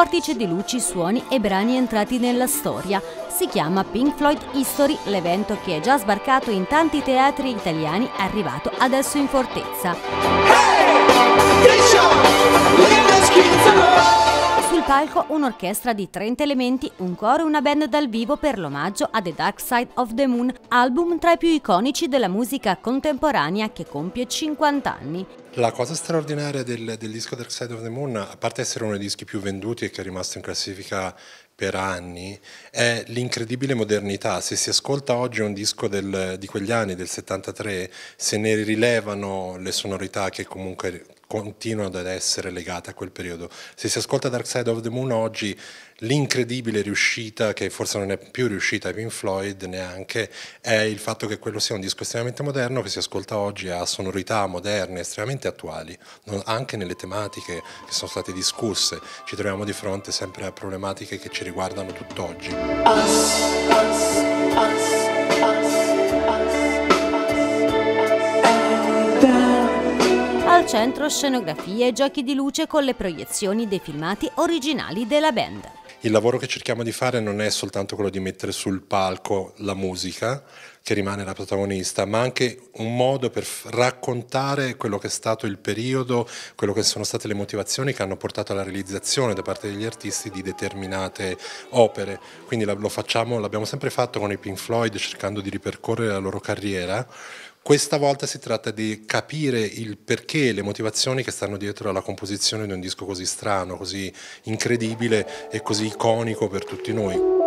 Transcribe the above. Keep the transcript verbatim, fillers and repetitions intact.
vortice di luci, suoni e brani entrati nella storia. Si chiama Pink Floyd History, l'evento che è già sbarcato in tanti teatri italiani, arrivato adesso in fortezza. Sul palco un'orchestra di trenta elementi, un coro e una band dal vivo per l'omaggio a The Dark Side of the Moon, album tra i più iconici della musica contemporanea che compie cinquanta anni. La cosa straordinaria del, del disco Dark Side of the Moon, a parte essere uno dei dischi più venduti e che è rimasto in classifica per anni, è l'incredibile modernità. Se si ascolta oggi un disco del, di quegli anni, del settantatré, se ne rilevano le sonorità che comunque continuano ad essere legate a quel periodo. Se si ascolta Dark Side of the Moon oggi, l'incredibile riuscita, che forse non è più riuscita ai Pink Floyd neanche, è il fatto che quello sia un disco estremamente moderno che si ascolta oggi, ha sonorità moderne, estremamente attuali, anche nelle tematiche che sono state discusse. Ci troviamo di fronte sempre a problematiche che ci riguardano tutt'oggi. Al centro scenografie e giochi di luce con le proiezioni dei filmati originali della band. Il lavoro che cerchiamo di fare non è soltanto quello di mettere sul palco la musica, che rimane la protagonista, ma anche un modo per raccontare quello che è stato il periodo, quello che sono state le motivazioni che hanno portato alla realizzazione da parte degli artisti di determinate opere. Quindi lo facciamo, l'abbiamo sempre fatto con i Pink Floyd, cercando di ripercorrere la loro carriera. Questa volta si tratta di capire il perché e le motivazioni che stanno dietro alla composizione di un disco così strano, così incredibile e così iconico per tutti noi.